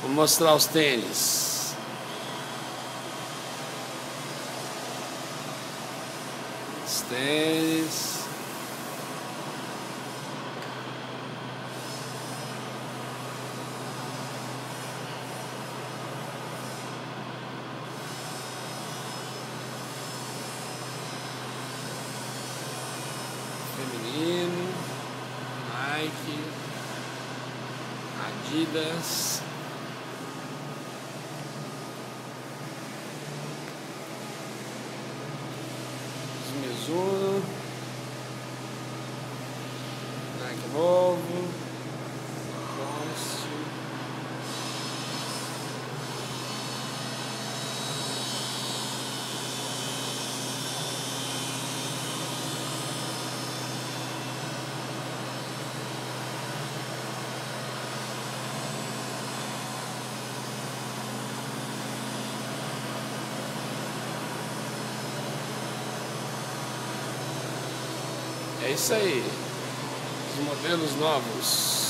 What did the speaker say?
Vou mostrar os tênis. Os tênis. Feminino, Nike, Adidas, Mizuno, Nike novo, Conce, é isso aí, os modelos novos.